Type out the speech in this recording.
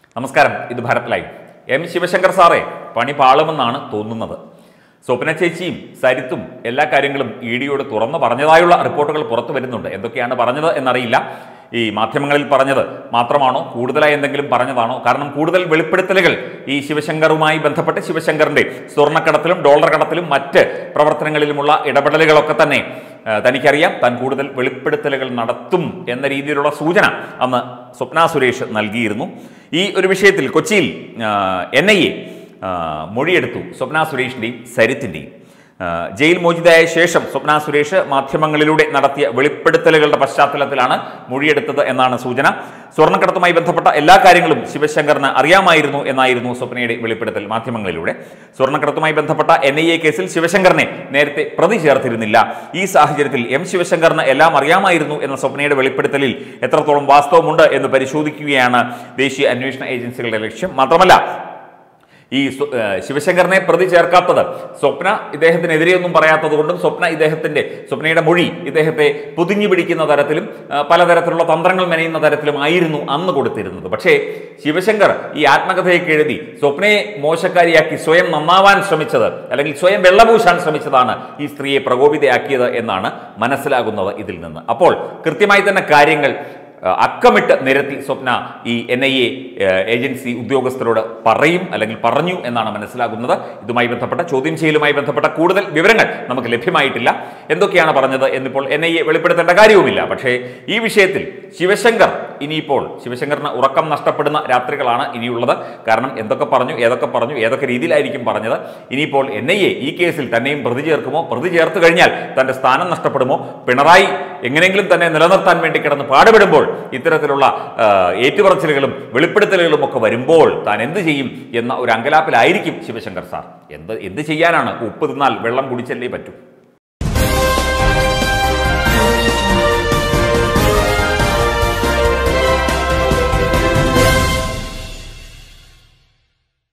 നമസ്കാരം, ഇത് Bharat live. M Sivasankar സാറേ പണി പാളുമെന്നാണ് തോന്നുന്നത്. സ്വപ്ന ചേച്ചിയും സരിത്തും എല്ലാ കാര്യങ്ങളും ഇഡിയോട് തുറന്നു പറഞ്ഞതായുള്ള റിപ്പോർട്ടുകൾ പുറത്തു വരുന്നുണ്ട്. എന്തൊക്കെയാണ് പറഞ്ഞത് എന്നറിയില്ല. ഈ മാധ്യമങ്ങളിൽ പറഞ്ഞത് മാത്രമാണോ, കൂടുതലായി എന്തെങ്കിലും പറഞ്ഞതാണോ? കാരണം കൂടുതൽ വെളിപ്പെടുത്തലുകൾ ഈ ശിവശങ്കറുമായി ബന്ധപ്പെട്ട് ശിവശങ്കറിന്റെ സ്വർണ്ണക്കടത്തിലും ഡോളർ കടത്തിലും മറ്റ് പ്രവർത്തനങ്ങളിലുമുള്ള ഇടപെടലുകളൊക്കെ തന്നെ തനിക്കറിയാം. താൻ കൂടുതൽ വെളിപ്പെടുത്തലുകൾ നടത്തും എന്ന രീതിയിലുള്ള സൂചന അന്ന് സ്വപ്ന സുരേഷ് നൽകിയിരുന്നു. ഈ ഒരു വിഷയത്തിൽ കൊച്ചിയിൽ NIA മൊഴിയെടുത്തു സ്വപ്ന സുരേഷിൻ്റെയും സരിത്തിൻ്റെയും. ജയിൽ മോചിതയായ ശേഷം സ്വപ്ന സുരേഷ് മാധ്യമങ്ങളിലൂടെ നടത്തിയ വെളിപ്പെടുത്തലുകളുടെ പശ്ചാത്തലത്തിലാണ് മൊഴിയെടുത്തത് എന്നാണ് സൂചന. സ്വർണ്ണക്കടത്തുമായി ബന്ധപ്പെട്ട എല്ലാ കാര്യങ്ങളും ശിവശങ്കറിന് അറിയാമായിരുന്നു എന്നായിരുന്നു സ്വപ്നയുടെ വെളിപ്പെടുത്തൽ മാധ്യമങ്ങളിലൂടെ. സ്വർണ്ണക്കടത്തുമായി ബന്ധപ്പെട്ട NIA കേസിൽ ശിവശങ്കറിനെ നേരത്തെ പ്രതി ചേർത്തിരുന്നില്ല. ഈ സാഹചര്യത്തിൽ എം ശിവശങ്കറിന് എല്ലാം അറിയാമായിരുന്നു എന്ന സ്വപ്നയുടെ വെളിപ്പെടുത്തലിൽ എത്രത്തോളം വാസ്തവമുണ്ട് എന്ന് പരിശോധിക്കുകയാണ് ദേശീയ അന്വേഷണ ഏജൻസികളുടെ ലക്ഷ്യം. മാത്രമല്ല, ഈ ശിവശങ്കറിനെ പ്രതി ചേർക്കാത്തത് സ്വപ്ന ഇദ്ദേഹത്തിനെതിരെയൊന്നും പറയാത്തത് കൊണ്ടും സ്വപ്നയുടെ മൊഴി ഇദ്ദേഹത്തെ പൊതിഞ്ഞു പിടിക്കുന്ന തരത്തിലും പലതരത്തിലുള്ള തന്ത്രങ്ങൾ മെനയുന്ന തരത്തിലും ആയിരുന്നു അന്ന് കൊടുത്തിരുന്നത്. പക്ഷേ ശിവശങ്കർ ഈ ആത്മകഥയൊക്കെ എഴുതി സ്വപ്നയെ മോശക്കാരിയാക്കി സ്വയം നന്നാവാൻ ശ്രമിച്ചത്, അല്ലെങ്കിൽ സ്വയം വെള്ളപൂശാൻ ശ്രമിച്ചതാണ് ഈ സ്ത്രീയെ പ്രകോപിതയാക്കിയത് എന്നാണ് മനസ്സിലാകുന്നത് ഇതിൽ നിന്ന്. അപ്പോൾ കൃത്യമായി തന്നെ കാര്യങ്ങൾ അക്കമിട്ട് നിരത്തി സ്വപ്ന ഈ NIA ഏജൻസി ഉദ്യോഗസ്ഥരോട് പറയും, അല്ലെങ്കിൽ പറഞ്ഞു എന്നാണ് മനസ്സിലാകുന്നത്. ഇതുമായി ബന്ധപ്പെട്ട ചോദ്യം ചെയ്യലുമായി ബന്ധപ്പെട്ട കൂടുതൽ വിവരങ്ങൾ നമുക്ക് ലഭ്യമായിട്ടില്ല. എന്തൊക്കെയാണ് പറഞ്ഞത് എന്നിപ്പോൾ NIA വെളിപ്പെടുത്തേണ്ട കാര്യവുമില്ല. പക്ഷേ ഈ വിഷയത്തിൽ ശിവശങ്കർ ഇനിയിപ്പോൾ ശിവശങ്കറിന് ഉറക്കം നഷ്ടപ്പെടുന്ന രാത്രികളാണ് ഇനിയുള്ളത്. കാരണം എന്തൊക്കെ പറഞ്ഞു, ഏതൊക്കെ രീതിയിലായിരിക്കും പറഞ്ഞത്. ഇനിയിപ്പോൾ NIA ഈ കേസിൽ തന്നെയും പ്രതി ചേർക്കുമോ, പ്രതി ചേർത്ത് കഴിഞ്ഞാൽ തൻ്റെ സ്ഥാനം നഷ്ടപ്പെടുമോ, പിണറായി എങ്ങനെയെങ്കിലും തന്നെ നിലനിർത്താൻ വേണ്ടി കിടന്ന് പാടുപെടുമ്പോൾ ഇത്തരത്തിലുള്ള ഏറ്റുപറച്ചിലുകളും വെളിപ്പെടുത്തലുകളും ഒക്കെ വരുമ്പോൾ താൻ എന്ത് ചെയ്യും എന്ന ഒരു അങ്കലാപ്പിലായിരിക്കും ശിവശങ്കർ സാർ. എന്ത് ചെയ്യാനാണ്? ഉപ്പ് തിന്നാൽ വെള്ളം കുടിച്ചല്ലേ പറ്റൂ.